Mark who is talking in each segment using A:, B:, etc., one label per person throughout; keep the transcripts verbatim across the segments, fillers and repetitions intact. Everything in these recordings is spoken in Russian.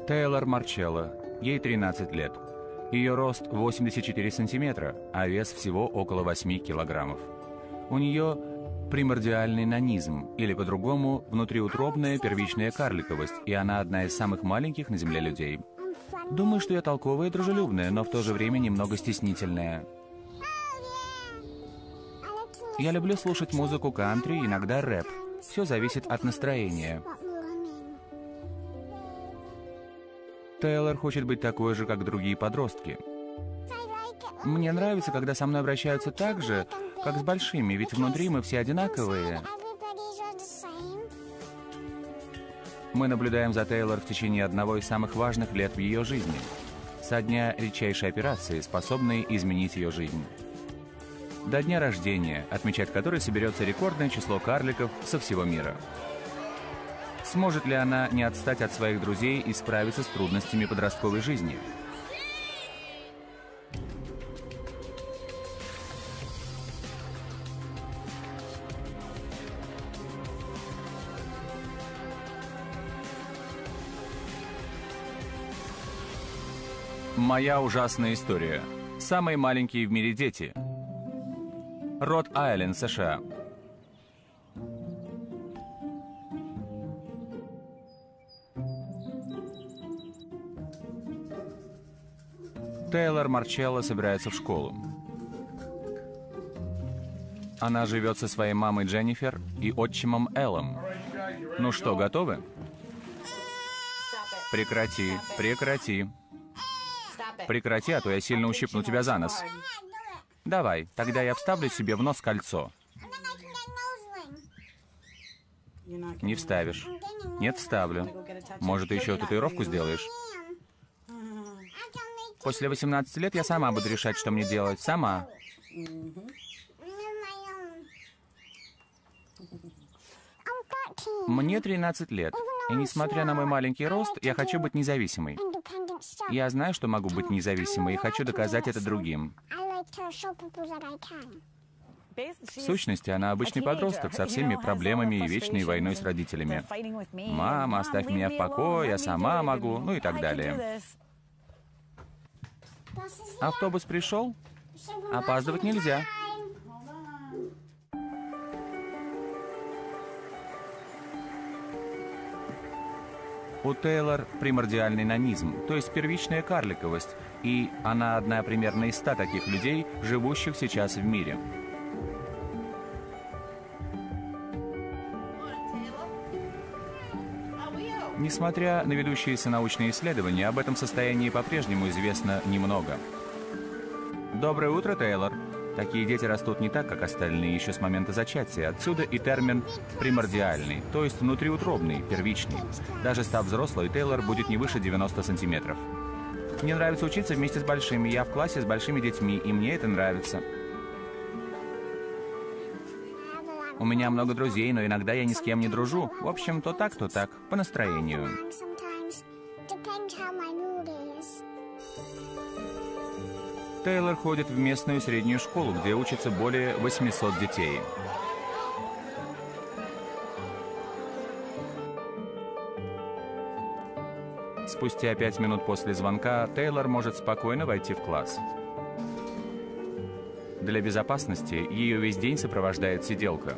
A: Тейлор Марчелло. Ей тринадцать лет. Ее рост восемьдесят четыре сантиметра, а вес всего около восьми килограммов. У нее примордиальный нанизм, или по-другому внутриутробная первичная карликовость, и она одна из самых маленьких на Земле людей. Думаю, что я толковая и дружелюбная, но в то же время немного стеснительная. Я люблю слушать музыку кантри, иногда рэп. Все зависит от настроения. Тейлор хочет быть такой же, как другие подростки. Мне нравится, когда со мной обращаются так же, как с большими, ведь внутри мы все одинаковые. Мы наблюдаем за Тейлор в течение одного из самых важных лет в ее жизни. Со дня редчайшей операции, способной изменить ее жизнь. До дня рождения, отмечать который соберется рекордное число карликов со всего мира. Сможет ли она не отстать от своих друзей и справиться с трудностями подростковой жизни? Моя ужасная история. Самые маленькие в мире дети. Род-Айленд, США. Тейлор Марчелло собирается в школу. Она живет со своей мамой Дженнифер и отчимом Эллом. Ну что, готовы? Прекрати, прекрати. Прекрати, а то я сильно ущипну тебя за нос. Давай, тогда я вставлю себе в нос кольцо. Не вставишь. Нет, вставлю. Может, ты еще татуировку сделаешь? После восемнадцати лет я сама буду решать, что мне делать. Сама. Мне тринадцать лет. И несмотря на мой маленький рост, я хочу быть независимой. Я знаю, что могу быть независимой, и хочу доказать это другим. В сущности, она обычный подросток со всеми проблемами и вечной войной с родителями. «Мама, оставь меня в покое, я сама могу», ну и так далее. Автобус пришел? Опаздывать нельзя. У Тейлор примордиальный нанизм, то есть первичная карликовость, и она одна примерно из ста таких людей, живущих сейчас в мире. Несмотря на ведущиеся научные исследования, об этом состоянии по-прежнему известно немного. Доброе утро, Тейлор. Такие дети растут не так, как остальные, еще с момента зачатия. Отсюда и термин «примордиальный», то есть внутриутробный, первичный. Даже став взрослой, Тейлор будет не выше девяноста сантиметров. Мне нравится учиться вместе с большими. Я в классе с большими детьми, и мне это нравится. У меня много друзей, но иногда я ни с кем не дружу. В общем, то так, то так, по настроению. Тейлор ходит в местную среднюю школу, где учатся более восьмисот детей. Спустя пять минут после звонка Тейлор может спокойно войти в класс. Для безопасности ее весь день сопровождает сиделка.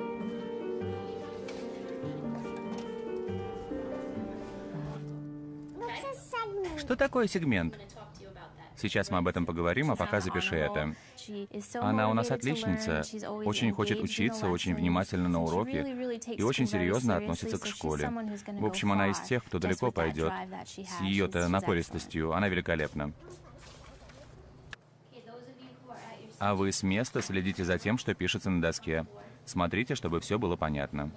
A: Что такое сегмент? Сейчас мы об этом поговорим, а пока запиши это. Она у нас отличница, очень хочет учиться, очень внимательна на уроки и очень серьезно относится к школе. В общем, она из тех, кто далеко пойдет. С ее-то напористостью она великолепна. А вы с места следите за тем, что пишется на доске. Смотрите, чтобы все было понятно.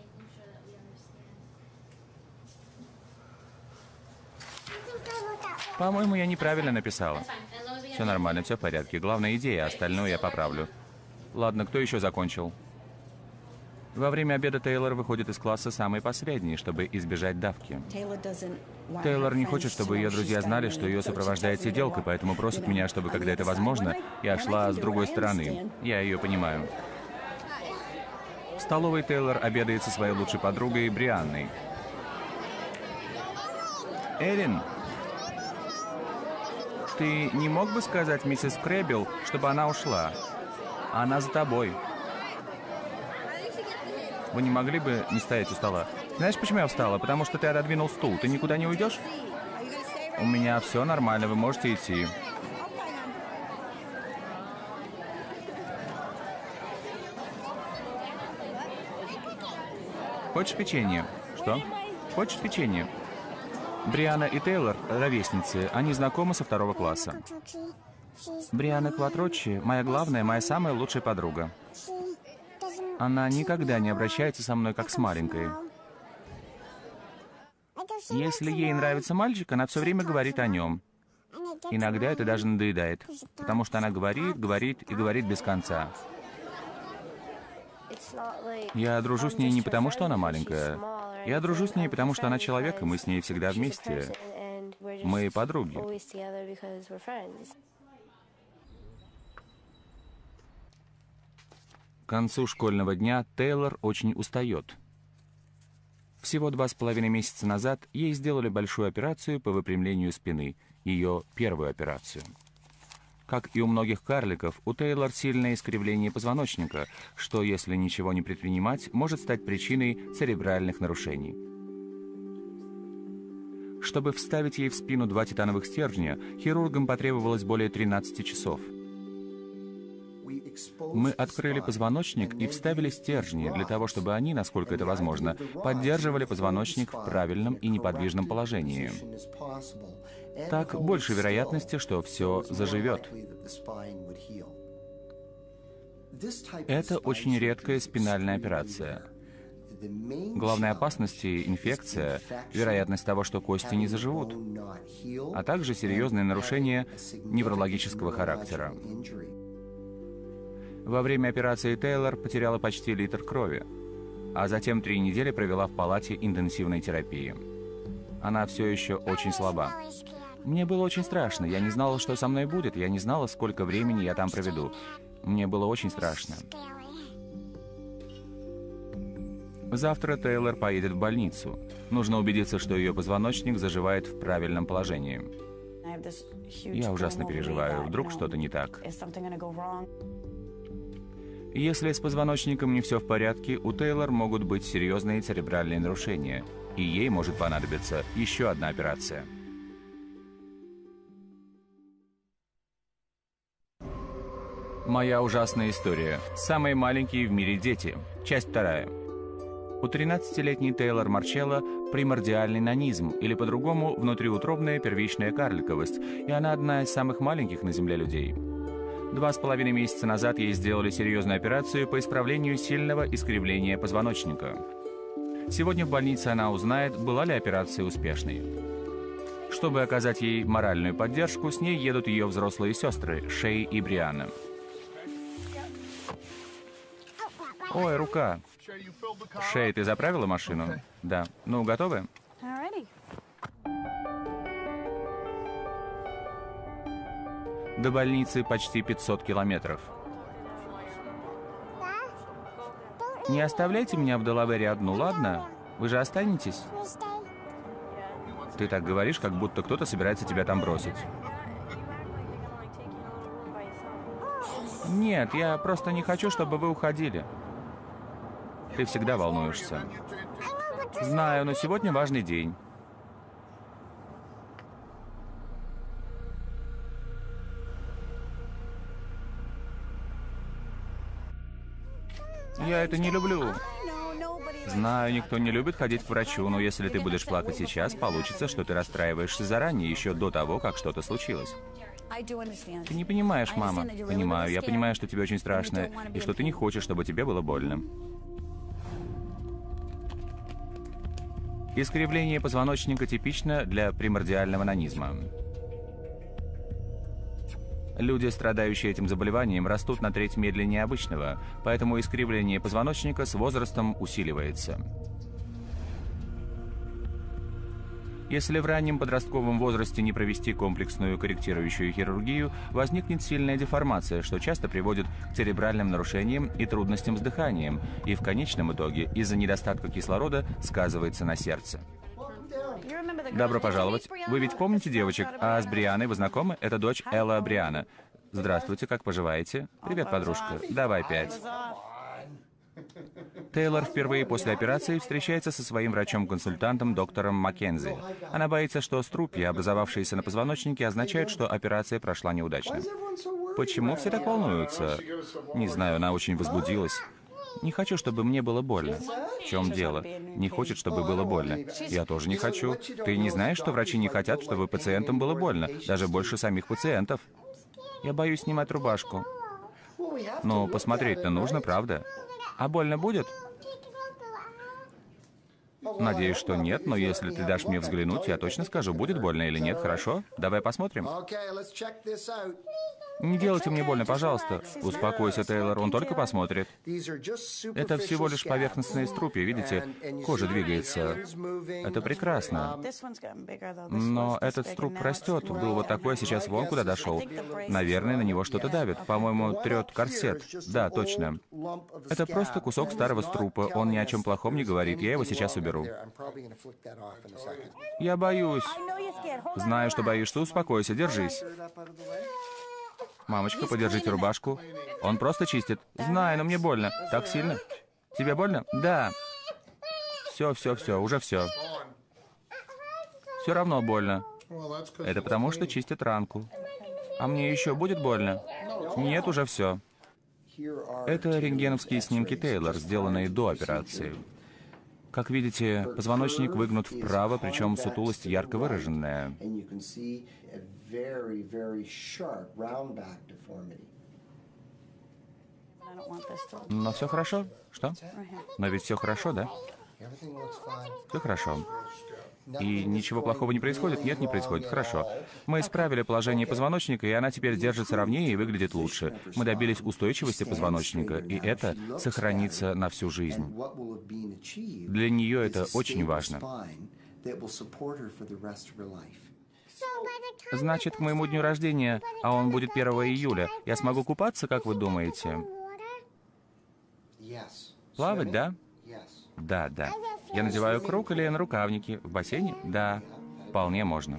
A: По-моему, я неправильно написала. Все нормально, все в порядке. Главная идея, остальное я поправлю. Ладно, кто еще закончил? Во время обеда Тейлор выходит из класса самый последний, чтобы избежать давки. Тейлор не хочет, чтобы ее друзья знали, что ее сопровождает сиделка, поэтому просит меня, чтобы, когда это возможно, я шла с другой стороны. Я ее понимаю. В столовой Тейлор обедает со своей лучшей подругой Брианной. «Эрин, Ты не мог бы сказать миссис Крэббелл, чтобы она ушла? Она за тобой. Вы не могли бы не стоять у стола? Знаешь, почему я встала? Потому что ты отодвинул стул. Ты никуда не уйдешь? У меня все нормально, вы можете идти. Хочешь печенье? Что? Хочешь печенье? Брианна и Тейлор — ровесницы. Они знакомы со второго класса. Брианна Кватроччи — моя главная, моя самая лучшая подруга. Она никогда не обращается со мной как с маленькой. Если ей нравится мальчик, она все время говорит о нем. Иногда это даже надоедает, потому что она говорит, говорит и говорит без конца. Я дружу с ней не потому, что она маленькая. Я дружу с ней, потому что она человек, и мы с ней всегда вместе. Мы подруги. К концу школьного дня Тейлор очень устает. Всего два с половиной месяца назад ей сделали большую операцию по выпрямлению спины, ее первую операцию. Как и у многих карликов, у Тейлор сильное искривление позвоночника, что, если ничего не предпринимать, может стать причиной церебральных нарушений. Чтобы вставить ей в спину два титановых стержня, хирургам потребовалось более тринадцати часов. Мы открыли позвоночник и вставили стержни для того, чтобы они, насколько это возможно, поддерживали позвоночник в правильном и неподвижном положении. Так больше вероятности, что все заживет. Это очень редкая спинальная операция. Главная опасность — инфекция, вероятность того, что кости не заживут, а также серьезные нарушения неврологического характера. Во время операции Тейлор потеряла почти литр крови, а затем три недели провела в палате интенсивной терапии. Она все еще очень слаба. Мне было очень страшно, я не знала, что со мной будет, я не знала, сколько времени я там проведу. Мне было очень страшно. Завтра Тейлор поедет в больницу. Нужно убедиться, что ее позвоночник заживает в правильном положении. Я ужасно переживаю, вдруг что-то не так. Если с позвоночником не все в порядке, у Тейлор могут быть серьезные церебральные нарушения, и ей может понадобиться еще одна операция. Моя ужасная история. Самые маленькие в мире дети. Часть вторая. У тринадцатилетней Тейлор Марчелло примордиальный нанизм, или по-другому внутриутробная первичная карликовость, и она одна из самых маленьких на Земле людей. Два с половиной месяца назад ей сделали серьезную операцию по исправлению сильного искривления позвоночника. Сегодня в больнице она узнает, была ли операция успешной. Чтобы оказать ей моральную поддержку, с ней едут ее взрослые сестры Шей и Брианна. Ой, рука. Шей, ты заправила машину? Да. Ну, готовы? До больницы почти пятьсот километров. Не оставляйте меня в Делавере одну, ладно? Вы же останетесь? Ты так говоришь, как будто кто-то собирается тебя там бросить. Нет, я просто не хочу, чтобы вы уходили. Ты всегда волнуешься. Знаю, но сегодня важный день. Я это не люблю. Знаю, никто не любит ходить к врачу, но если ты будешь плакать сейчас, получится, что ты расстраиваешься заранее, еще до того, как что-то случилось. Ты не понимаешь, мама. Понимаю, я понимаю, что тебе очень страшно, и что ты не хочешь, чтобы тебе было больно. Искривление позвоночника типично для примордиального нанизма. Люди, страдающие этим заболеванием, растут на треть медленнее обычного, поэтому искривление позвоночника с возрастом усиливается. Если в раннем подростковом возрасте не провести комплексную корректирующую хирургию, возникнет сильная деформация, что часто приводит к церебральным нарушениям и трудностям с дыханием, и в конечном итоге из-за недостатка кислорода сказывается на сердце. Добро пожаловать. Вы ведь помните девочек? А с Брианой вы знакомы? Это дочь Элла Бриана. Здравствуйте, как поживаете? Привет, подружка. Давай пять. Тейлор впервые после операции встречается со своим врачом-консультантом доктором Маккензи. Она боится, что струпья, образовавшиеся на позвоночнике, означают, что операция прошла неудачно. Почему все так волнуются? Не знаю, она очень возбудилась. Не хочу, чтобы мне было больно. В чем дело? Не хочет, чтобы было больно. Я тоже не хочу. Ты не знаешь, что врачи не хотят, чтобы пациентам было больно? Даже больше самих пациентов. Я боюсь снимать рубашку. Но посмотреть-то нужно, правда? А больно будет? Надеюсь, что нет, но если ты дашь мне взглянуть, я точно скажу, будет больно или нет, хорошо? Давай посмотрим. Не делайте мне больно, пожалуйста. Успокойся, Тейлор, он только посмотрит. Это всего лишь поверхностные струпья, видите? Кожа двигается. Это прекрасно. Но этот струп растет. Был вот такой, а сейчас вон куда дошел. Наверное, на него что-то давит. По-моему, трет корсет. Да, точно. Это просто кусок старого струпа. Он ни о чем плохом не говорит. Я его сейчас уберу. Я боюсь. Знаю, что боишься. Успокойся, держись. Мамочка, подержите рубашку. Он просто чистит. Знаю, но мне больно. Так сильно? Тебе больно? Да. Все, все, все, уже все. Все равно больно. Это потому, что чистит ранку. А мне еще будет больно? Нет, уже все. Это рентгеновские снимки Тейлор, сделанные до операции. Как видите, позвоночник выгнут вправо, причем сутулость ярко выраженная. Но все хорошо? Что? Но ведь все хорошо, да? Все хорошо. И ничего плохого не происходит? Нет, не происходит. Хорошо. Мы исправили положение позвоночника, и она теперь держится ровнее и выглядит лучше. Мы добились устойчивости позвоночника, и это сохранится на всю жизнь. Для нее это очень важно. Значит, к моему дню рождения, а он будет первого июля, я смогу купаться, как вы думаете? Плавать, да? Да, да. Я надеваю круг или нарукавники. В бассейне? Да. Вполне можно.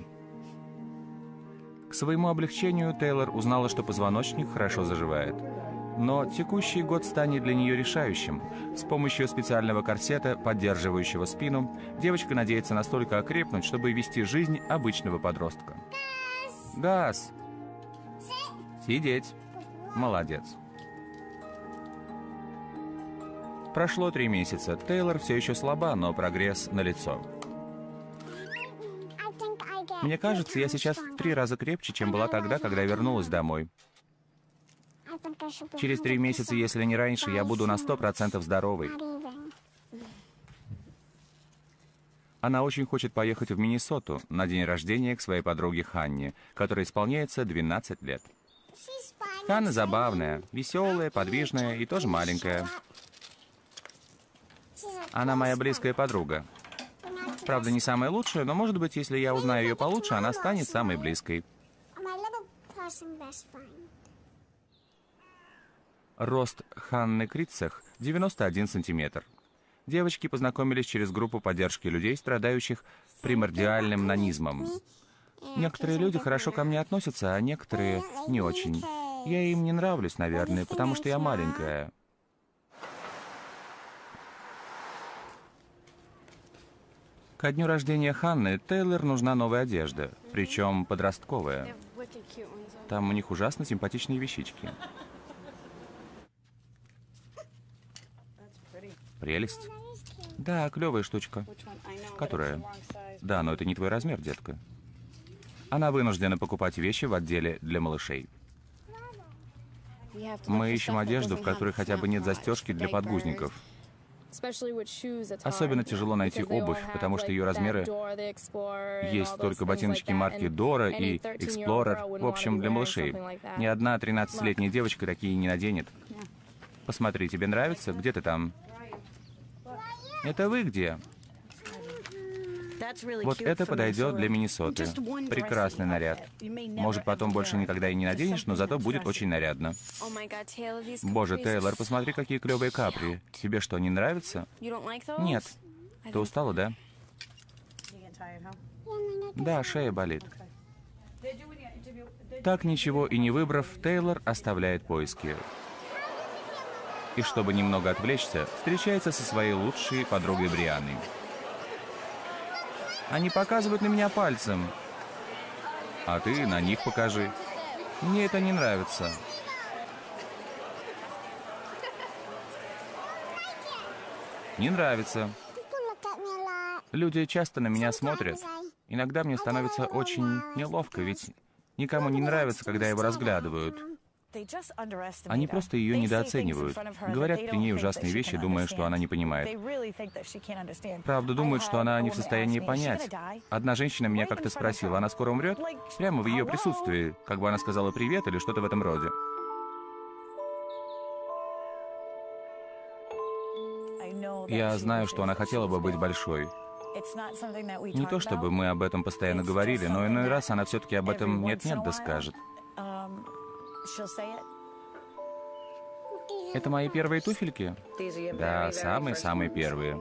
A: К своему облегчению Тейлор узнала, что позвоночник хорошо заживает. Но текущий год станет для нее решающим. С помощью специального корсета, поддерживающего спину, девочка надеется настолько окрепнуть, чтобы вести жизнь обычного подростка. Газ! Сидеть. Молодец. Прошло три месяца. Тейлор все еще слаба, но прогресс налицо. Мне кажется, я сейчас в три раза крепче, чем была тогда, когда вернулась домой. Через три месяца, если не раньше, я буду на сто процентов здоровой. Она очень хочет поехать в Миннесоту на день рождения к своей подруге Ханне, которой исполняется двенадцать лет. Ханна забавная, веселая, подвижная и тоже маленькая. Она моя близкая подруга. Правда, не самая лучшая, но, может быть, если я узнаю ее получше, она станет самой близкой. Рост Ханны Критцех девяносто один сантиметр. Девочки познакомились через группу поддержки людей, страдающих примордиальным нанизмом. Некоторые люди хорошо ко мне относятся, а некоторые не очень. Я им не нравлюсь, наверное, потому что я маленькая. Ко дню рождения Ханны Тейлор нужна новая одежда, причем подростковая. Там у них ужасно симпатичные вещички. Прелесть. Да, клевая штучка. Которая? Да, но это не твой размер, детка. Она вынуждена покупать вещи в отделе для малышей. Мы ищем одежду, в которой хотя бы нет застежки для подгузников. Особенно тяжело найти обувь, потому что ее размеры... Есть только ботиночки марки Dora и Explorer. В общем, для малышей. Ни одна тринадцатилетняя девочка такие не наденет. Посмотри, тебе нравится? Где ты там? Это вы где? Вот это подойдет для Миннесоты. Прекрасный наряд. Может, потом больше никогда и не наденешь, но зато будет очень нарядно. Боже, Тейлор, посмотри, какие клевые капри. Тебе что, не нравится? Нет. Ты устала, да? Да, шея болит. Так ничего и не выбрав, Тейлор оставляет поиски. И чтобы немного отвлечься, встречается со своей лучшей подругой Брианной. Они показывают на меня пальцем. А ты на них покажи. Мне это не нравится. Не нравится. Люди часто на меня смотрят. Иногда мне становится очень неловко, ведь никому не нравится, когда его разглядывают. Они просто ее недооценивают. Говорят при ней ужасные вещи, думая, что она не понимает. Правда, думают, что она не в состоянии понять. Одна женщина меня как-то спросила, она скоро умрет? Прямо в ее присутствии, как бы она сказала привет или что-то в этом роде. Я знаю, что она хотела бы быть большой. Не то чтобы мы об этом постоянно говорили, но иной раз она все-таки об этом нет-нет да скажет. Это мои первые туфельки? Да, самые-самые первые.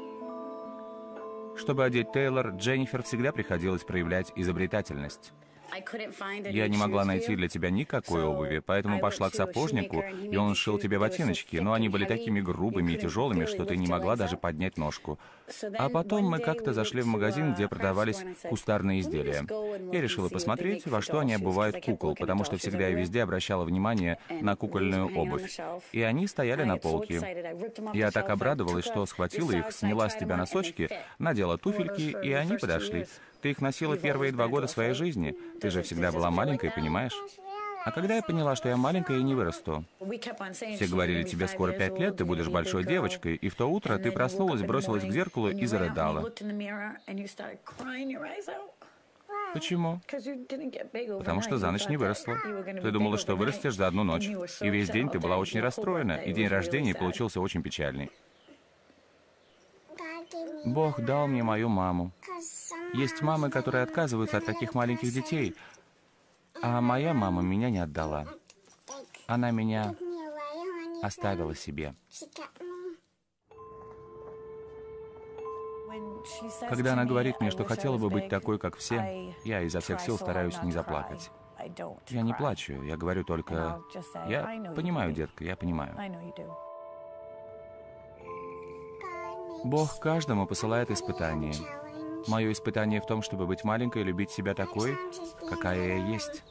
A: Чтобы одеть Тейлор, Дженнифер всегда приходилось проявлять изобретательность. Я не могла найти для тебя никакой обуви, поэтому пошла к сапожнику, и он сшил тебе ботиночки, но они были такими грубыми и тяжелыми, что ты не могла даже поднять ножку. А потом мы как-то зашли в магазин, где продавались кустарные изделия. Я решила посмотреть, во что они обувают кукол, потому что всегда и везде обращала внимание на кукольную обувь. И они стояли на полке. Я так обрадовалась, что схватила их, сняла с тебя носочки, надела туфельки, и они подошли. Ты их носила первые два года своей жизни. Ты же всегда была маленькой, понимаешь? А когда я поняла, что я маленькая и не вырасту? Все говорили, тебе скоро пять лет, ты будешь большой девочкой, и в то утро ты проснулась, бросилась к зеркалу и зарыдала. Почему? Потому что за ночь не выросла. Ты думала, что вырастешь за одну ночь. И весь день ты была очень расстроена, и день рождения получился очень печальный. Бог дал мне мою маму. Есть мамы, которые отказываются от таких маленьких детей, а моя мама меня не отдала. Она меня оставила себе. Когда она говорит мне, что хотела бы быть такой, как все, я изо всех сил стараюсь не заплакать. Я не плачу, я говорю только: «Я понимаю, детка, я понимаю». Бог каждому посылает испытания. Мое испытание в том, чтобы быть маленькой и любить себя такой, какая я есть.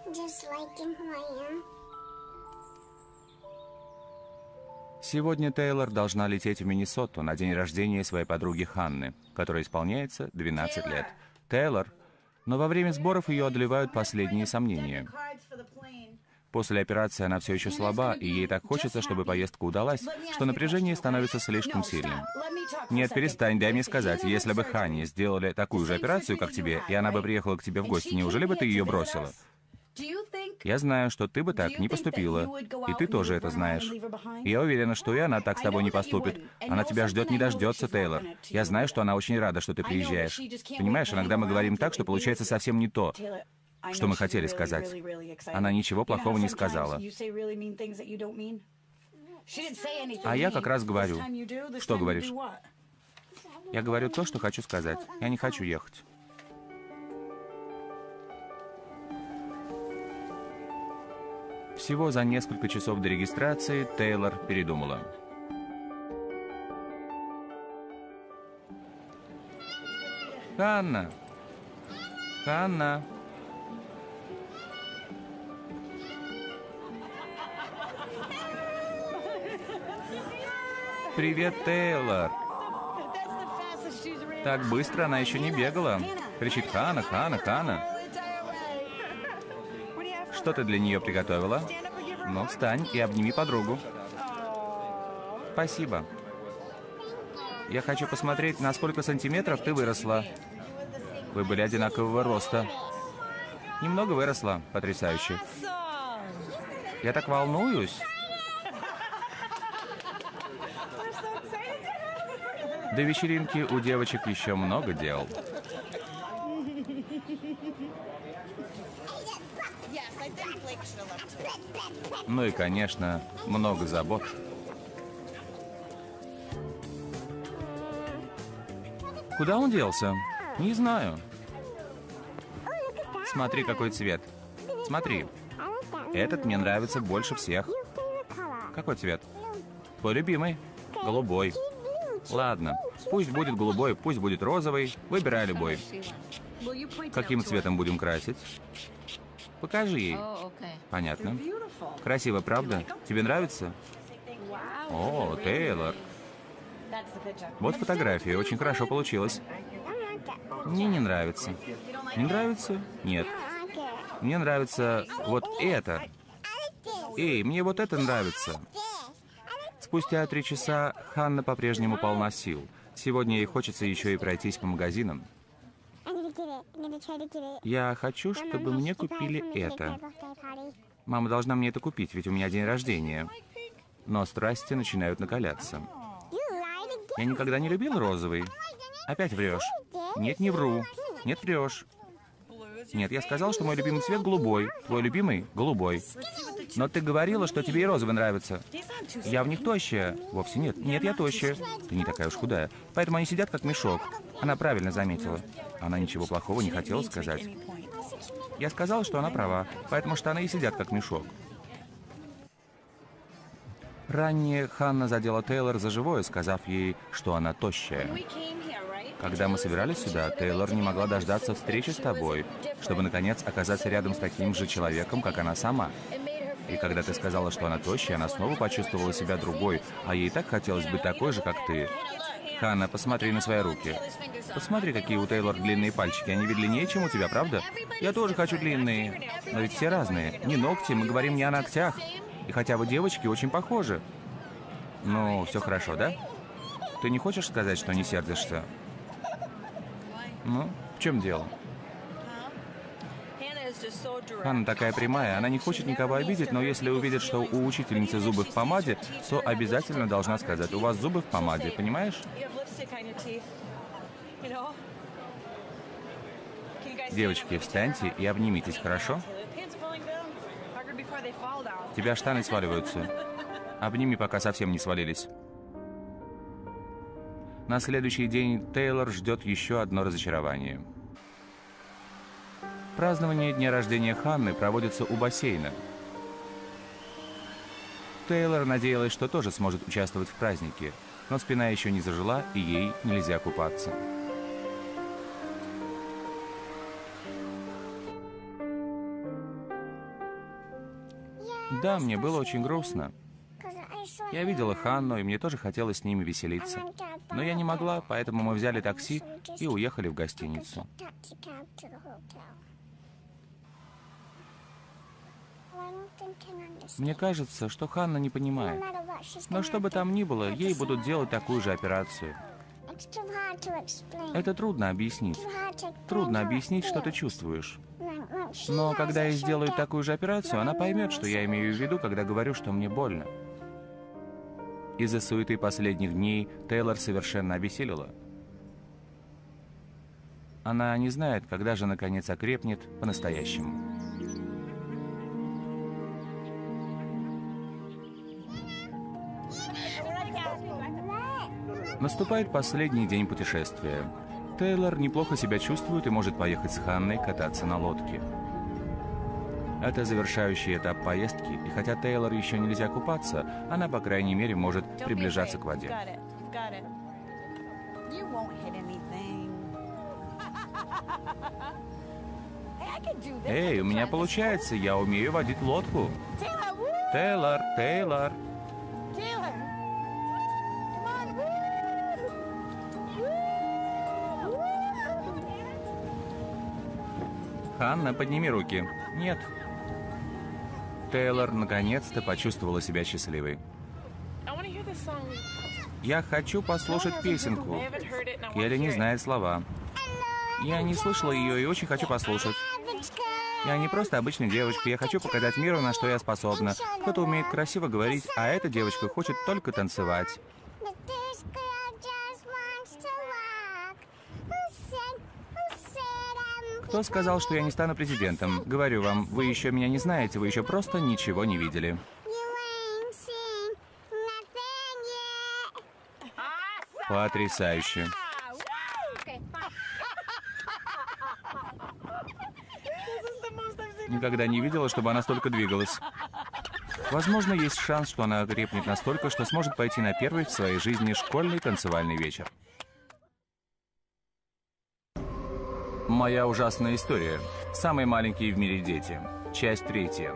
A: Сегодня Тейлор должна лететь в Миннесоту на день рождения своей подруги Ханны, которой исполняется двенадцать лет. Тейлор, но во время сборов ее одолевают последние сомнения. После операции она все еще слаба, и ей так хочется, чтобы поездка удалась, что напряжение становится слишком сильным. Нет, перестань, дай мне сказать, если бы Ханне сделали такую же операцию, как тебе, и она бы приехала к тебе в гости, неужели бы ты ее бросила? Я знаю, что ты бы так не поступила, и ты тоже это знаешь. И я уверена, что и она так с тобой не поступит. Она тебя ждет, не дождется, Тейлор. Я знаю, что она очень рада, что ты приезжаешь. Понимаешь, иногда мы говорим так, что получается совсем не то, что мы хотели сказать. Она ничего плохого не сказала. А я как раз говорю. Что говоришь? Я говорю то, что хочу сказать. Я не хочу ехать. Всего за несколько часов до регистрации Тейлор передумала. Ханна! Ханна! Привет, Тейлор! Так быстро она еще не бегала. Кричит: Ханна, Ханна, Ханна. Что ты для нее приготовила? Ну, встань и обними подругу. Спасибо. Я хочу посмотреть, на сколько сантиметров ты выросла. Вы были одинакового роста. Немного выросла. Потрясающе. Я так волнуюсь. До вечеринки у девочек еще много дел. Ну и, конечно, много забот. Куда он делся? Не знаю. Смотри, какой цвет. Смотри. Этот мне нравится больше всех. Какой цвет? Твой любимый? Голубой. Ладно. Пусть будет голубой, пусть будет розовый. Выбирай любой. Каким цветом будем красить? Покажи ей. Понятно. Красиво, правда? Тебе нравится? О, Тейлор. Вот фотография. Очень хорошо получилось. Мне не нравится. Не нравится? Нет. Мне нравится вот это. Эй, мне вот это нравится. Спустя три часа Ханна по-прежнему полна сил. Сегодня ей хочется еще и пройтись по магазинам. Я хочу, чтобы мне купили это. Мама должна мне это купить, ведь у меня день рождения. Но страсти начинают накаляться. Я никогда не любил розовый. Опять врешь. Нет, не вру. Нет, врешь. Нет, я сказал, что мой любимый цвет голубой. Твой любимый — голубой. Но ты говорила, что тебе и розовый нравится. Я в них тощая. Вовсе нет. Нет, я тощая. Ты не такая уж худая. Поэтому они сидят как мешок. Она правильно заметила. Она ничего плохого не хотела сказать. Я сказал, что она права. Поэтому штаны и сидят как мешок. Ранее Ханна задела Тейлор за живое, сказав ей, что она тощая. Когда мы собирались сюда, Тейлор не могла дождаться встречи с тобой, чтобы, наконец, оказаться рядом с таким же человеком, как она сама. И когда ты сказала, что она тощая, она снова почувствовала себя другой, а ей так хотелось быть такой же, как ты. Ханна, посмотри на свои руки. Посмотри, какие у Тейлор длинные пальчики. Они ведь длиннее, чем у тебя, правда? Я тоже хочу длинные. Но ведь все разные. Не ногти, мы говорим не о ногтях. И хотя вы, девочки, очень похожи. Ну, все хорошо, да? Ты не хочешь сказать, что не сердишься? Ну, в чем дело? Ханна такая прямая, она не хочет никого обидеть, но если увидит, что у учительницы зубы в помаде, то обязательно должна сказать: у вас зубы в помаде, понимаешь? Девочки, встаньте и обнимитесь, хорошо? У тебя штаны сваливаются. Обними, пока совсем не свалились. На следующий день Тейлор ждет еще одно разочарование. Празднование дня рождения Ханны проводится у бассейна. Тейлор надеялась, что тоже сможет участвовать в празднике, но спина еще не зажила, и ей нельзя купаться. Да, мне было очень грустно. Я видела Ханну, и мне тоже хотелось с ними веселиться. Но я не могла, поэтому мы взяли такси и уехали в гостиницу. Мне кажется, что Ханна не понимает. Но что бы там ни было, ей будут делать такую же операцию. Это трудно объяснить. Трудно объяснить, что ты чувствуешь. Но когда ей сделают такую же операцию, она поймет, что я имею в виду, когда говорю, что мне больно. Из-за суеты последних дней Тейлор совершенно обессилила. Она не знает, когда же наконец окрепнет по-настоящему. Наступает последний день путешествия. Тейлор неплохо себя чувствует и может поехать с Ханной кататься на лодке. Это завершающий этап поездки, и хотя Тейлор еще нельзя купаться, она, по крайней мере, может приближаться к воде. Эй, у меня получается, я умею водить лодку. Тейлор, Тейлор. Ханна, подними руки. Нет. Тейлор наконец-то почувствовала себя счастливой. Я хочу послушать песенку. Келли не знает слова. Я не слышала ее и очень хочу послушать. Я не просто обычная девочка, я хочу показать миру, на что я способна. Кто-то умеет красиво говорить, а эта девочка хочет только танцевать. Кто сказал, что я не стану президентом? Говорю вам, вы еще меня не знаете, вы еще просто ничего не видели. Потрясающе. Никогда не видела, чтобы она столько двигалась. Возможно, есть шанс, что она окрепнет настолько, что сможет пойти на первый в своей жизни школьный танцевальный вечер. Моя ужасная история. Самые маленькие в мире дети. Часть третья.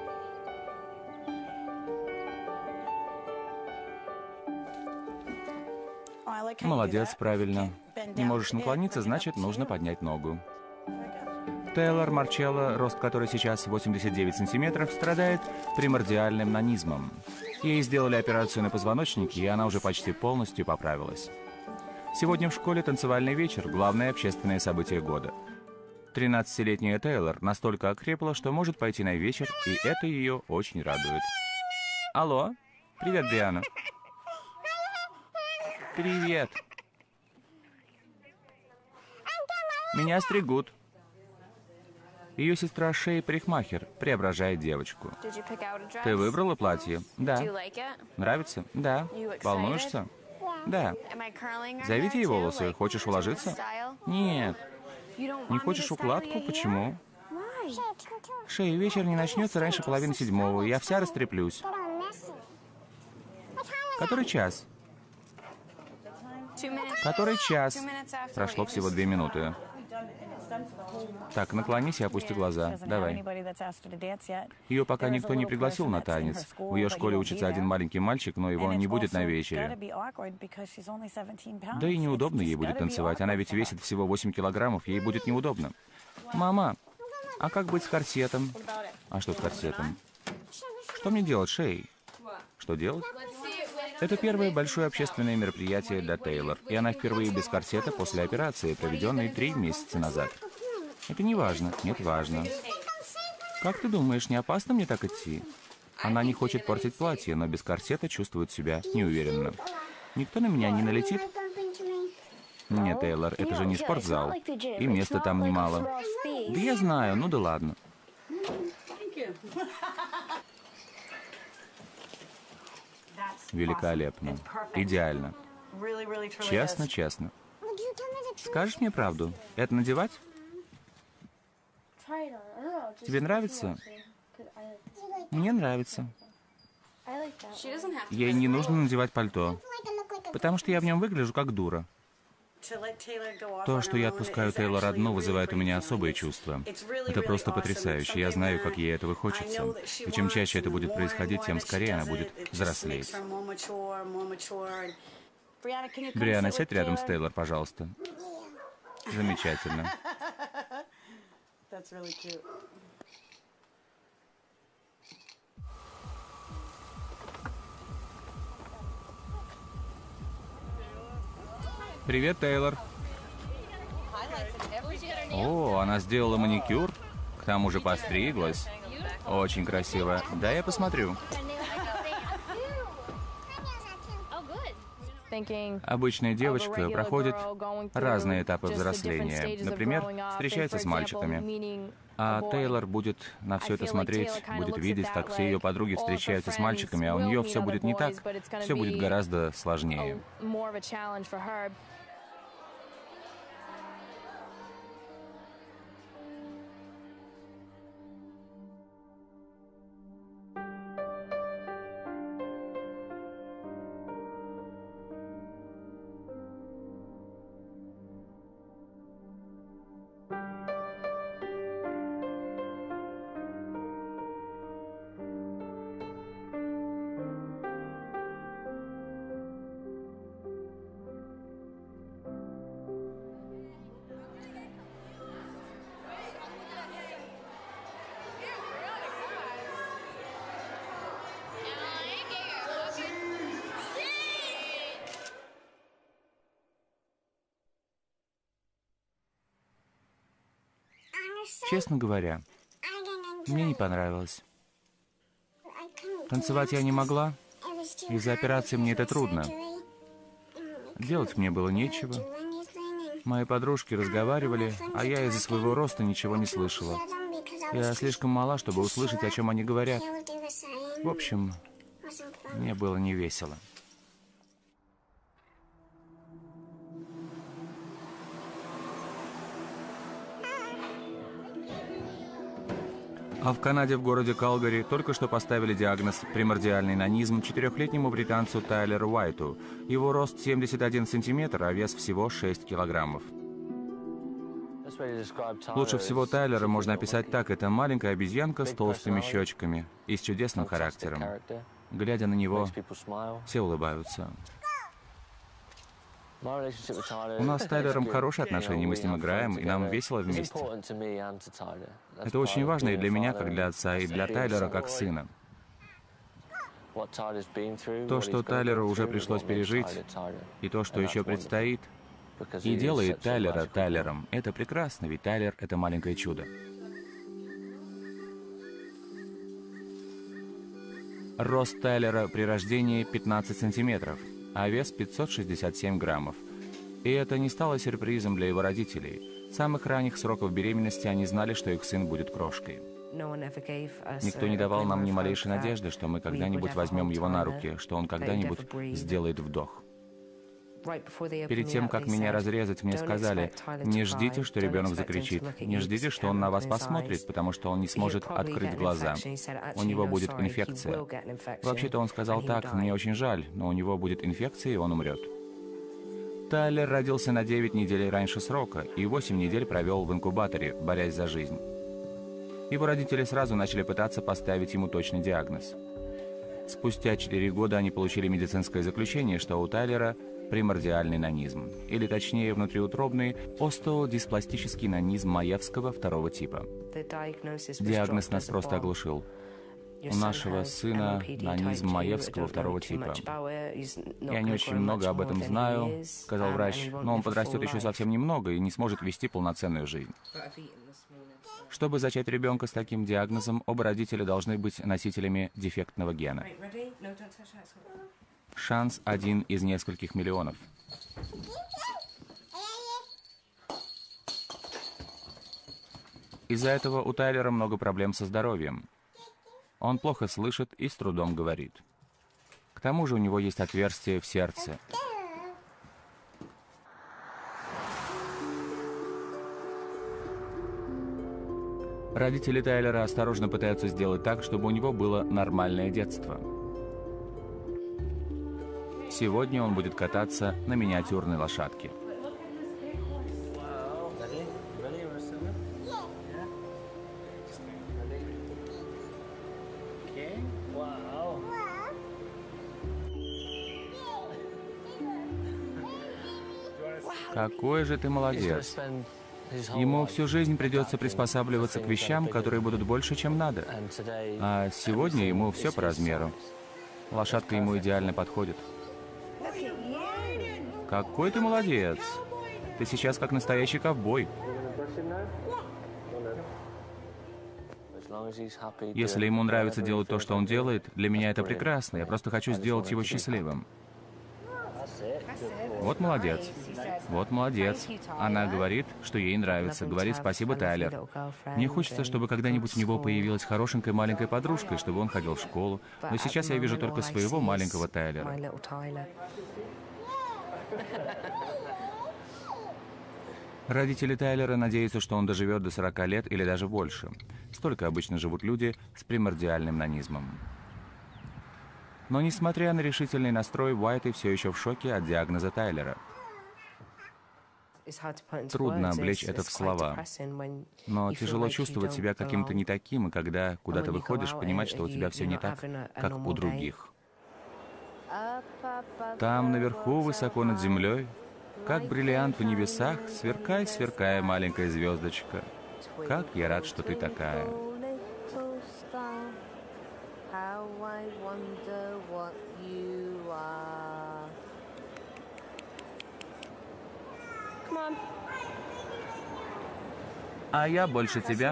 A: Молодец, правильно. Не можешь наклониться, значит, нужно поднять ногу. Тейлор Марчелло, рост которой сейчас восемьдесят девять сантиметров, страдает примордиальным нанизмом. Ей сделали операцию на позвоночнике, и она уже почти полностью поправилась. Сегодня в школе танцевальный вечер – главное общественное событие года. тринадцатилетняя Тейлор настолько окрепла, что может пойти на вечер, и это ее очень радует. Алло? Привет, Бриана. Привет. Меня стригут. Ее сестра Шей парикмахер преображает девочку. Ты выбрала платье? Да. Нравится? Да. Волнуешься? Да. Зовите ей волосы. Хочешь уложиться? Нет. Не хочешь укладку? Почему? Шей, вечер не начнется раньше половины седьмого. Я вся растреплюсь. Который час? Который час? Прошло всего две минуты. Так, наклонись и опусти глаза. Давай. Ее пока никто не пригласил на танец. В ее школе учится один маленький мальчик, но его не будет на вечере. Да и неудобно ей будет танцевать. Она ведь весит всего восемь килограммов. Ей будет неудобно. Мама, а как быть с корсетом? А что с корсетом? Что мне делать, Шей? Что делать? Это первое большое общественное мероприятие для Тейлор, и она впервые без корсета после операции, проведенной три месяца назад. Это не важно. Нет, важно. Как ты думаешь, не опасно мне так идти? Она не хочет портить платье, но без корсета чувствует себя неуверенно. Никто на меня не налетит? Нет, Тейлор, это же не спортзал. И места там немало. Да я знаю, ну да ладно. Великолепно. Идеально. Честно, честно. Скажешь мне правду? Это надевать? Тебе нравится? Мне нравится. Ей не нужно надевать пальто, потому что я в нем выгляжу как дура. То, что я отпускаю Тейлор одну, вызывает у меня особые чувства. Это просто потрясающе. Я знаю, как ей этого хочется. И чем чаще это будет происходить, тем скорее она будет взрослеть. Бриана, сядь рядом с Тейлор, пожалуйста. Замечательно. Привет, Тейлор. О, она сделала маникюр, к тому же постриглась. Очень красиво. Да, я посмотрю. Обычная девочка проходит разные этапы взросления. Например, встречается с мальчиками. А Тейлор будет на все это смотреть, будет видеть, как все ее подруги встречаются с мальчиками, а у нее все будет не так. Все будет гораздо сложнее. Честно говоря, мне не понравилось. Танцевать я не могла. Из-за операции мне это трудно. Делать мне было нечего. Мои подружки разговаривали, а я из-за своего роста ничего не слышала. Я слишком мала, чтобы услышать, о чем они говорят. В общем, мне было не весело. А в Канаде, в городе Калгари, только что поставили диагноз «примордиальный нанизм» четырехлетнему британцу Тайлеру Уайту. Его рост семьдесят один сантиметр, а вес всего шесть килограммов. Лучше всего Тайлера можно описать так. Это маленькая обезьянка с толстыми щечками и с чудесным характером. Глядя на него, все улыбаются. У нас с Тайлером хорошие отношения, мы с ним играем, и нам весело вместе. Это очень важно и для меня, как для отца, и для Тайлера, как сына. То, что Тайлеру уже пришлось пережить, и то, что еще предстоит, и делает Тайлера Тайлером. Это прекрасно, ведь Тайлер — это маленькое чудо. Рост Тайлера при рождении пятнадцать сантиметров, а вес пятьсот шестьдесят семь граммов. И это не стало сюрпризом для его родителей. С самых ранних сроков беременности они знали, что их сын будет крошкой. Никто не давал нам ни малейшей надежды, что мы когда-нибудь возьмем его на руки, что он когда-нибудь сделает вдох. Перед тем, как меня разрезать, мне сказали: не ждите, что ребенок закричит, не ждите, что он на вас посмотрит, потому что он не сможет открыть глаза. У него будет инфекция. Вообще-то он сказал так: мне очень жаль, но у него будет инфекция, и он умрет. Тайлер родился на девять недель раньше срока и восемь недель провел в инкубаторе, борясь за жизнь. Его родители сразу начали пытаться поставить ему точный диагноз. Спустя четыре года они получили медицинское заключение, что у Тайлера примордиальный нанизм, или точнее внутриутробный остеодиспластический нанизм Маевского второго типа. Диагноз нас просто оглушил. У нашего сына нанизм Маевского второго типа. Я не очень много об этом знаю, сказал врач, но он подрастет еще совсем немного и не сможет вести полноценную жизнь. Чтобы зачать ребенка с таким диагнозом, оба родителя должны быть носителями дефектного гена. Шанс один из нескольких миллионов. Из-за этого у Тайлера много проблем со здоровьем. Он плохо слышит и с трудом говорит. К тому же у него есть отверстие в сердце. Родители Тайлера осторожно пытаются сделать так, чтобы у него было нормальное детство. Сегодня он будет кататься на миниатюрной лошадке. Какой же ты молодец. Ему всю жизнь придется приспосабливаться к вещам, которые будут больше, чем надо. А сегодня ему все по размеру. Лошадка ему идеально подходит. Какой ты молодец. Ты сейчас как настоящий ковбой. Если ему нравится делать то, что он делает, для меня это прекрасно. Я просто хочу сделать его счастливым. Вот молодец. Вот молодец. Она говорит, что ей нравится. Говорит: спасибо, Тайлер. Мне хочется, чтобы когда-нибудь у него появилась хорошенькая маленькая подружка, и чтобы он ходил в школу. Но сейчас я вижу только своего маленького Тайлера. Родители Тайлера надеются, что он доживет до сорока лет или даже больше. Столько обычно живут люди с примордиальным нанизмом. Но, несмотря на решительный настрой, Уайты все еще в шоке от диагноза Тайлера. Трудно облечь это в слова. Но тяжело чувствовать себя каким-то не таким, и когда куда-то выходишь, понимать, что у тебя все не так, как у других. Там, наверху, высоко над землей, как бриллиант в небесах, сверкай, сверкая, маленькая звездочка. Как я рад, что ты такая. А я больше тебя.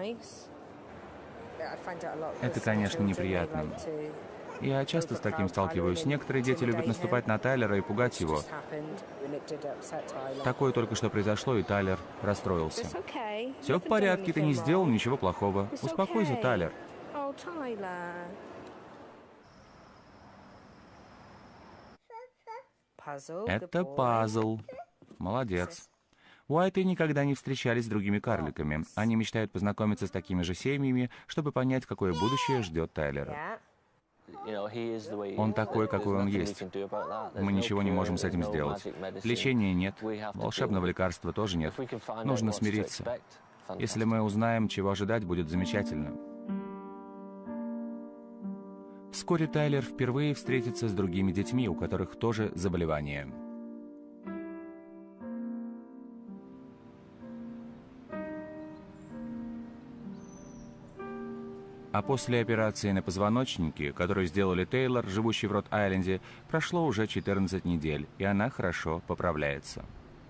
A: Это, конечно, неприятно. Я часто с таким сталкиваюсь. Некоторые дети любят наступать на Тайлера и пугать его. Такое только что произошло, и Тайлер расстроился. Все в порядке, ты не сделал ничего плохого. Успокойся, Тайлер. Это пазл. Молодец. Уайты никогда не встречались с другими карликами. Они мечтают познакомиться с такими же семьями, чтобы понять, какое будущее ждет Тайлера. Он такой, какой он есть. Мы ничего не можем с этим сделать. Лечения нет, волшебного лекарства тоже нет. Нужно смириться. Если мы узнаем, чего ожидать, будет замечательно. Вскоре Тайлер впервые встретится с другими детьми, у которых тоже заболевание. А после операции на позвоночнике, которую сделали Тейлор, живущий в Рот-Айленде, прошло уже четырнадцать недель, и она хорошо поправляется.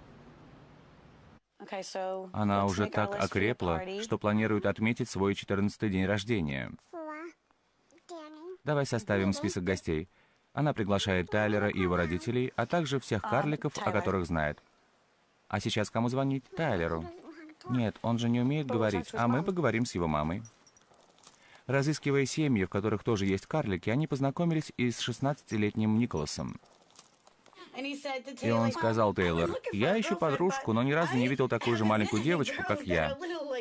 A: Она уже так окрепла, что планирует отметить свой четырнадцатый день рождения. Давай составим список гостей. Она приглашает Тайлера и его родителей, а также всех карликов, о которых знает. А сейчас кому звонить? Тайлеру. Нет, он же не умеет говорить, а мы поговорим с его мамой. Разыскивая семьи, в которых тоже есть карлики, они познакомились и с шестнадцатилетним Николасом. И он сказал Тейлор: «Я ищу подружку, но ни разу не видел такую же маленькую девочку, как я».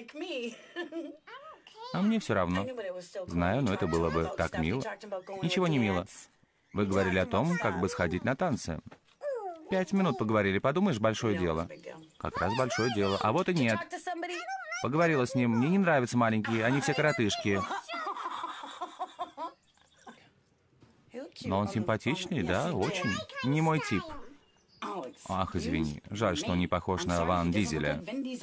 A: А мне все равно. Знаю, но это было бы так мило. Ничего не мило. Вы говорили о том, как бы сходить на танцы. Пять минут поговорили, подумаешь, большое дело. Как раз большое дело. А вот и нет. Поговорила с ним. Мне не нравятся маленькие, они все коротышки. Но он симпатичный, да, очень. Не мой тип. Ах, извини. Жаль, что он не похож на Ван Дизеля.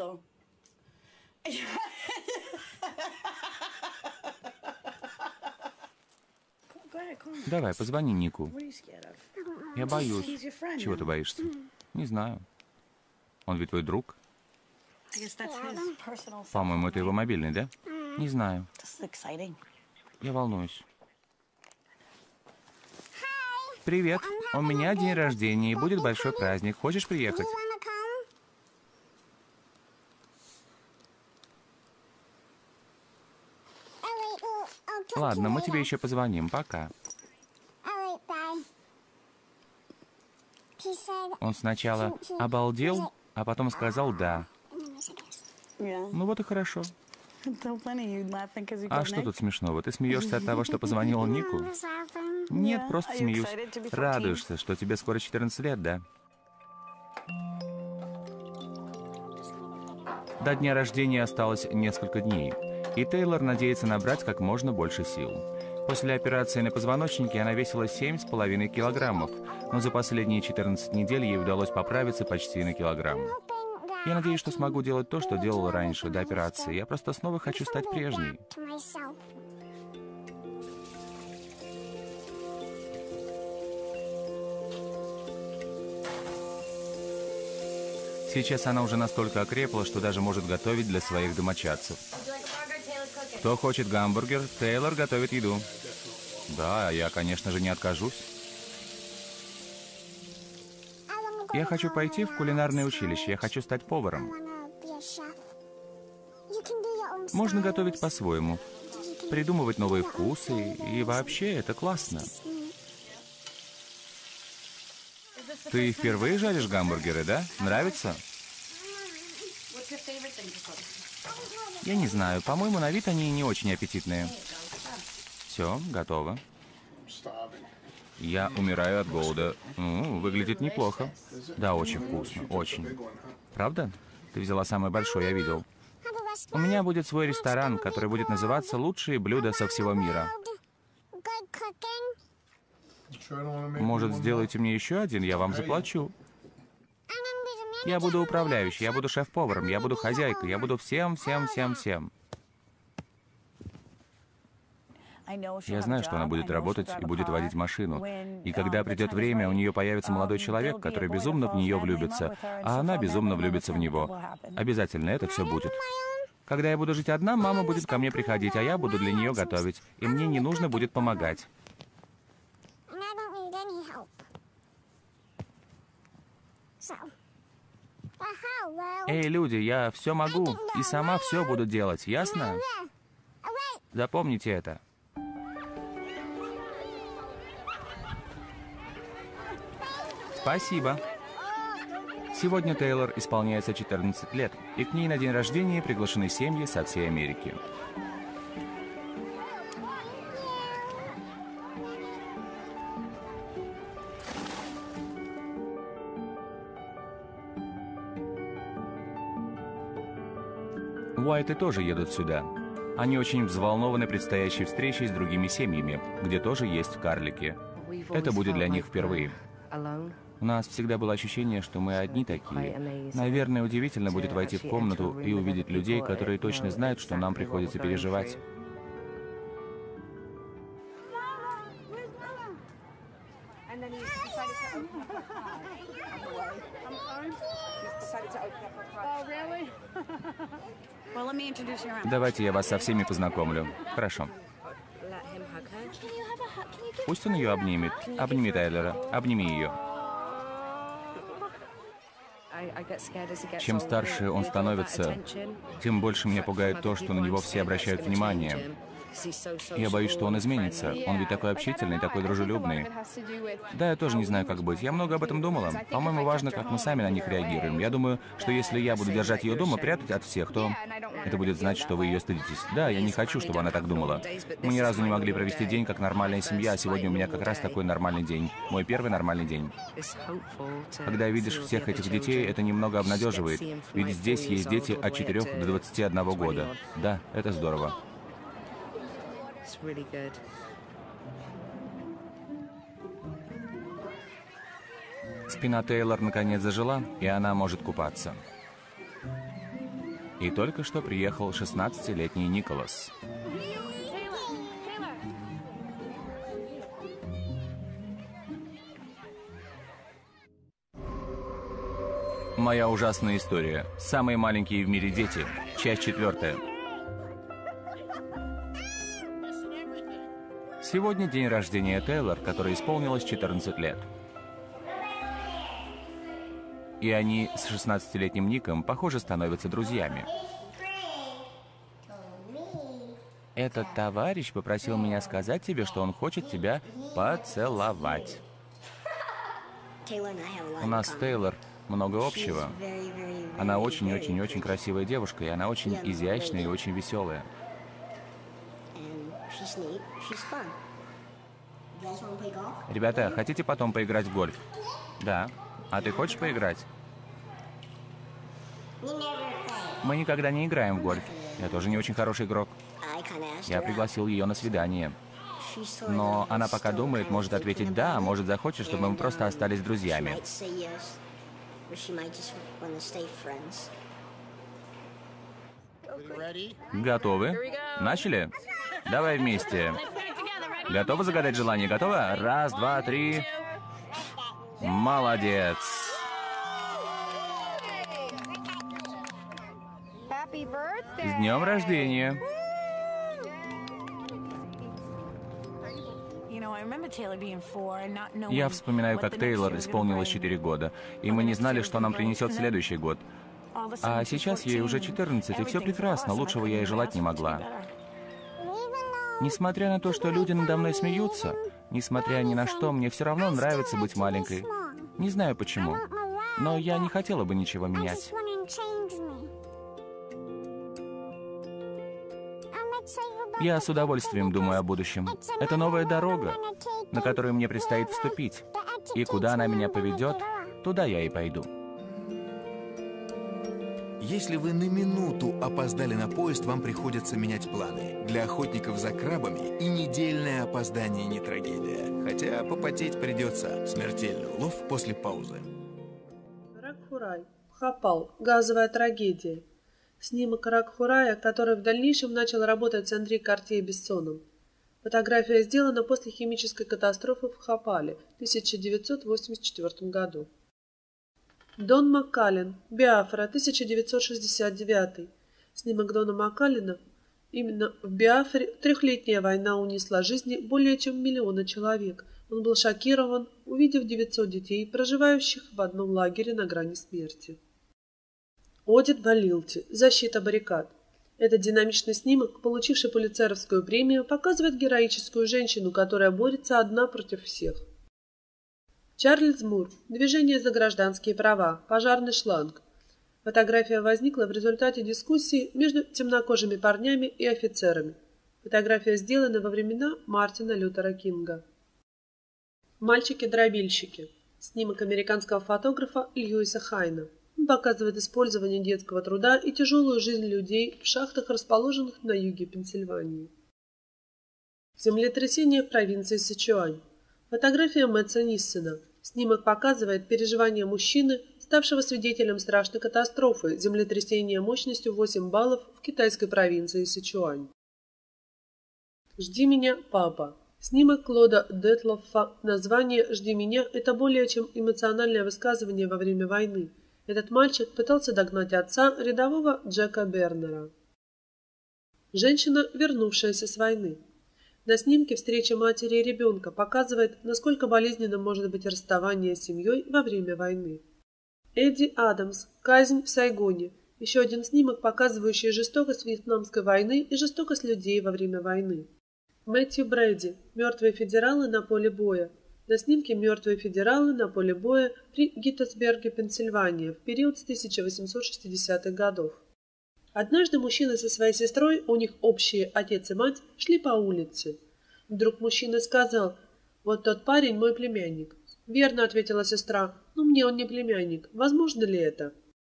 A: Давай, позвони Нику. Я боюсь. Чего ты боишься? Не знаю. Он ведь твой друг? По-моему, это его мобильный, да? Не знаю. Я волнуюсь. Привет. У меня день рождения, и будет большой праздник. Хочешь приехать? Ладно, мы тебе еще позвоним. Пока. Он сначала обалдел, а потом сказал «да». Ну вот и хорошо. А что тут смешного? Ты смеешься от того, что позвонил Нику? Нет, просто смеюсь. Радуешься, что тебе скоро четырнадцать лет, да? До дня рождения осталось несколько дней, и Тейлор надеется набрать как можно больше сил. После операции на позвоночнике она весила семь с половиной килограммов, но за последние четырнадцать недель ей удалось поправиться почти на килограмм. Я надеюсь, что смогу делать то, что делала раньше, до операции. Я просто снова хочу стать прежней. Сейчас она уже настолько окрепла, что даже может готовить для своих домочадцев. Кто хочет гамбургер? Тейлор готовит еду. Да, я, конечно же, не откажусь. Я хочу пойти в кулинарное училище. Я хочу стать поваром. Можно готовить по-своему. Придумывать новые вкусы. И вообще, это классно. Ты впервые жаришь гамбургеры, да? Нравится? Я не знаю. По-моему, на вид они не очень аппетитные. Все, готово. Я умираю от голода. Ну, выглядит неплохо. Да, очень вкусно, очень. Правда? Ты взяла самое большое, я видел. У меня будет свой ресторан, который будет называться «Лучшие блюда со всего мира». Может, сделайте мне еще один, я вам заплачу. Я буду управляющей, я буду шеф-поваром, я буду хозяйкой, я буду всем, всем, всем, всем. Я знаю, что она будет работать и будет водить машину. И когда придет время, у нее появится молодой человек, который безумно в нее влюбится, а она безумно влюбится в него. Обязательно это все будет. Когда я буду жить одна, мама будет ко мне приходить, а я буду для нее готовить. И мне не нужно будет помогать. Эй, люди, я все могу и сама все буду делать, ясно? Запомните это. Спасибо. Сегодня Тейлор исполняется четырнадцать лет, и к ней на день рождения приглашены семьи со всей Америки. Уайты тоже едут сюда. Они очень взволнованы предстоящей встречей с другими семьями, где тоже есть карлики. Это будет для них впервые. У нас всегда было ощущение, что мы одни такие. Наверное, удивительно будет войти в комнату и увидеть людей, которые точно знают, что нам приходится переживать. Давайте я вас со всеми познакомлю. Хорошо. Пусть он ее обнимет. Обними Тайлера. Обними ее. Чем старше он становится, тем больше меня пугает то, что на него все обращают внимание. Я боюсь, что он изменится. Он ведь такой общительный, такой дружелюбный. Да, я тоже не знаю, как быть. Я много об этом думала. По-моему, важно, как мы сами на них реагируем. Я думаю, что если я буду держать ее дома, прятать от всех, то это будет значить, что вы ее стыдитесь. Да, я не хочу, чтобы она так думала. Мы ни разу не могли провести день как нормальная семья, а сегодня у меня как раз такой нормальный день. Мой первый нормальный день. Когда видишь всех этих детей, это немного обнадеживает. Ведь здесь есть дети от четырёх до двадцати одного года. Да, это здорово. Спина Тейлор наконец зажила, и она может купаться. И только что приехал шестнадцатилетний Николас. Моя ужасная история. Самые маленькие в мире дети. Часть четвертая. Сегодня день рождения Тейлор, которой исполнилось четырнадцать лет. И они с шестнадцатилетним Ником, похоже, становятся друзьями. Этот товарищ попросил меня сказать тебе, что он хочет тебя поцеловать. У нас с Тейлор много общего. Она очень-очень-очень красивая девушка, и она очень изящная и очень веселая. Ребята, хотите потом поиграть в гольф? Да. А ты хочешь поиграть? Мы никогда не играем в гольф. Я тоже не очень хороший игрок. Я пригласил ее на свидание. Но она пока думает, может ответить «да», а может захочет, чтобы мы просто остались друзьями. Готовы? Начали? Давай вместе. Готовы загадать желание? Готово? Раз, два, три. Молодец. С днем рождения. Я вспоминаю, как Тейлор исполнилось четыре года, и мы не знали, что нам принесет следующий год. А сейчас ей уже четырнадцать, и все прекрасно, лучшего я и желать не могла. Несмотря на то, что люди надо мной смеются, несмотря ни на что, мне все равно нравится быть маленькой. Не знаю почему, но я не хотела бы ничего менять. Я с удовольствием думаю о будущем. Это новая дорога, на которую мне предстоит вступить. И куда она меня поведет, туда я и пойду.
B: Если вы на минуту опоздали на поезд, вам приходится менять планы. Для охотников за крабами и недельное опоздание не трагедия. Хотя попотеть придется. Смертельный улов после паузы.
C: Ракхурай. Бхопал. Газовая трагедия. Снимок Ракхурая, который в дальнейшем начал работать с Андре Картье-Бессоном. Фотография сделана после химической катастрофы в Бхопале в тысяча девятьсот восемьдесят четвёртом году. Дон Маккаллен. Биафра. тысяча девятьсот шестьдесят девятый. Снимок Дона Маккаллена. Именно в Биафре трехлетняя война унесла жизни более чем миллиона человек. Он был шокирован, увидев девятьсот детей, проживающих в одном лагере на грани смерти. Одит Балилти. Защита баррикад. Этот динамичный снимок, получивший Пулитцеровскую премию, показывает героическую женщину, которая борется одна против всех. Чарльз Мур. Движение за гражданские права. Пожарный шланг. Фотография возникла в результате дискуссии между темнокожими парнями и офицерами. Фотография сделана во времена Мартина Лютера Кинга. Мальчики-дробильщики. Снимок американского фотографа Льюиса Хайна. Он показывает использование детского труда и тяжелую жизнь людей в шахтах, расположенных на юге Пенсильвании. Землетрясение в провинции Сычуань. Фотография Мэтса Ниссена. Снимок показывает переживания мужчины, ставшего свидетелем страшной катастрофы, землетрясения мощностью восемь баллов в китайской провинции Сычуань. «Жди меня, папа». Снимок Клода Детлоффа. Название «Жди меня» – это более чем эмоциональное высказывание во время войны. Этот мальчик пытался догнать отца, рядового Джека Бернера. Женщина, вернувшаяся с войны. На снимке встреча матери и ребенка показывает, насколько болезненным может быть расставание с семьей во время войны. Эдди Адамс. Казнь в Сайгоне. Еще один снимок, показывающий жестокость Вьетнамской войны и жестокость людей во время войны. Мэтью Брэди. Мертвые федералы на поле боя. На снимке мертвые федералы на поле боя при Геттисберге, Пенсильвания, в период с тысяча восемьсот шестидесятых годов. Однажды мужчина со своей сестрой, у них общие отец и мать, шли по улице. Вдруг мужчина сказал: «Вот тот парень мой племянник». «Верно», — ответила сестра, — «но мне он не племянник. Возможно ли это?»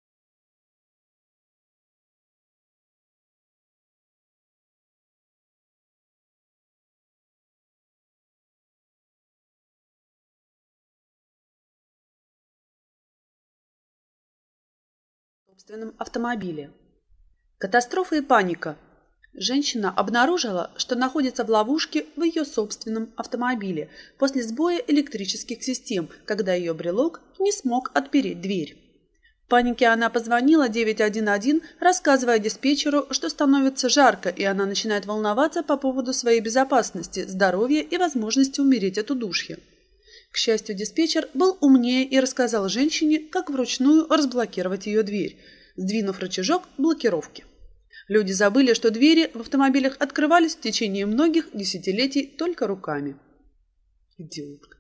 D: В собственном автомобиле. Катастрофа и паника. Женщина обнаружила, что находится в ловушке в ее собственном автомобиле после сбоя электрических систем, когда ее брелок не смог отпереть дверь. В панике она позвонила девять один один, рассказывая диспетчеру, что становится жарко, и она начинает волноваться по поводу своей безопасности, здоровья и возможности умереть от удушья. К счастью, диспетчер был умнее и рассказал женщине, как вручную разблокировать ее дверь, сдвинув рычажок блокировки. Люди забыли, что двери в автомобилях открывались в течение многих десятилетий только руками. Идиотка.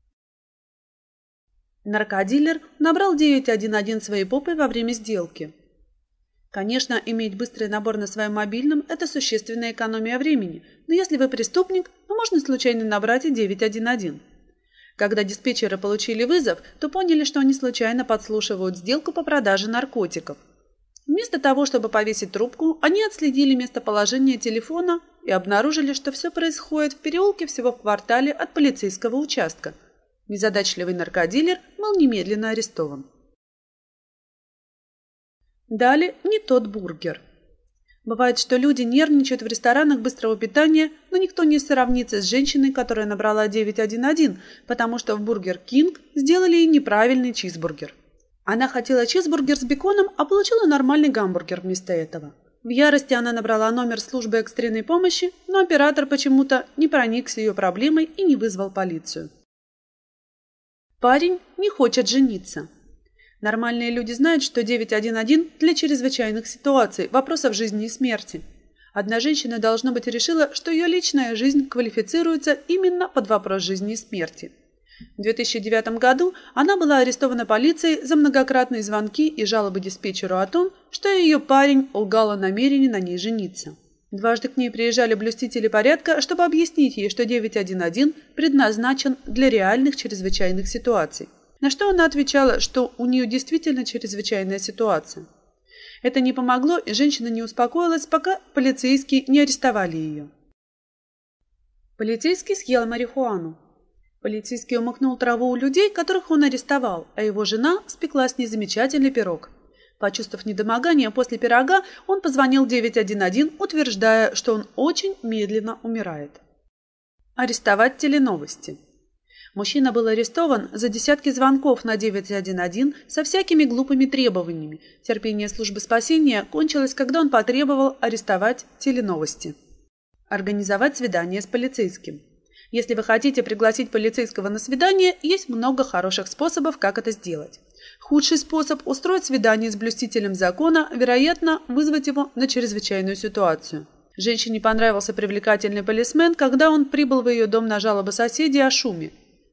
D: Наркодилер набрал девять один один своей попой во время сделки. Конечно, иметь быстрый набор на своем мобильном – это существенная экономия времени, но если вы преступник, то можно случайно набрать и девять один один. Когда диспетчеры получили вызов, то поняли, что они случайно подслушивают сделку по продаже наркотиков. Вместо того, чтобы повесить трубку, они отследили местоположение телефона и обнаружили, что все происходит в переулке всего в квартале от полицейского участка. Незадачливый наркодилер был немедленно арестован. Далее не тот бургер. Бывает, что люди нервничают в ресторанах быстрого питания, но никто не сравнится с женщиной, которая набрала девять один один, потому что в Бургер Кинг сделали ей неправильный чизбургер. Она хотела чизбургер с беконом, а получила нормальный гамбургер вместо этого. В ярости она набрала номер службы экстренной помощи, но оператор почему-то не проникся ее проблемой и не вызвал полицию. Парень не хочет жениться. Нормальные люди знают, что девять один один для чрезвычайных ситуаций, вопросов жизни и смерти. Одна женщина, должно быть, решила, что ее личная жизнь квалифицируется именно под вопрос жизни и смерти. В две тысячи девятом году она была арестована полицией за многократные звонки и жалобы диспетчеру о том, что ее парень лгал о намерении на ней жениться. Дважды к ней приезжали блюстители порядка, чтобы объяснить ей, что девять один один предназначен для реальных чрезвычайных ситуаций. На что она отвечала, что у нее действительно чрезвычайная ситуация. Это не помогло, и женщина не успокоилась, пока полицейские не арестовали ее. Полицейский съел марихуану. Полицейский умыкнул траву у людей, которых он арестовал, а его жена спекла с ней замечательный пирог. Почувствовав недомогание после пирога, он позвонил девять один один, утверждая, что он очень медленно умирает. Арестовать теленовости. Мужчина был арестован за десятки звонков на девять один один со всякими глупыми требованиями. Терпение службы спасения кончилось, когда он потребовал арестовать теленовости. Организовать свидание с полицейским. Если вы хотите пригласить полицейского на свидание, есть много хороших способов, как это сделать. Худший способ – устроить свидание с блюстителем закона, вероятно, вызвать его на чрезвычайную ситуацию. Женщине понравился привлекательный полисмен, когда он прибыл в ее дом на жалобы соседей о шуме.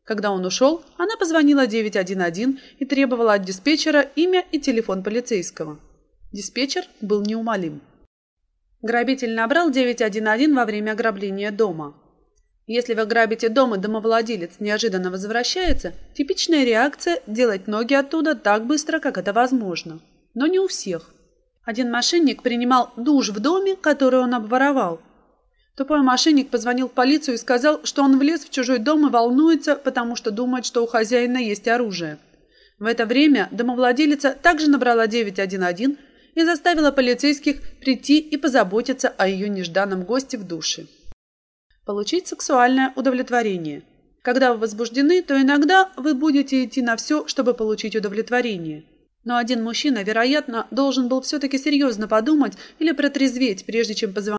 D: Когда он ушел, она позвонила девять один один и требовала от диспетчера имя и телефон полицейского. Диспетчер был неумолим. Грабитель набрал девять один один во время ограбления дома. Если вы грабите дом и домовладелец неожиданно возвращается, типичная реакция – делать ноги оттуда так быстро, как это возможно. Но не у всех. Один мошенник принимал душ в доме, который он обворовал. Тупой мошенник позвонил в полицию и сказал, что он влез в чужой дом и волнуется, потому что думает, что у хозяина есть оружие. В это время домовладелица также набрала девять один один и заставила полицейских прийти и позаботиться о ее нежданном госте в душе. Получить сексуальное удовлетворение. Когда вы возбуждены, то иногда вы будете идти на все, чтобы получить удовлетворение. Но один мужчина, вероятно, должен был все-таки серьезно подумать или протрезветь, прежде чем позвонить